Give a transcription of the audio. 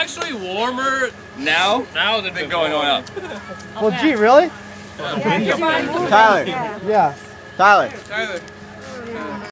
actually warmer Now than than going up. Well, gee, really? Yeah, Tyler. Yeah. Tyler. Tyler.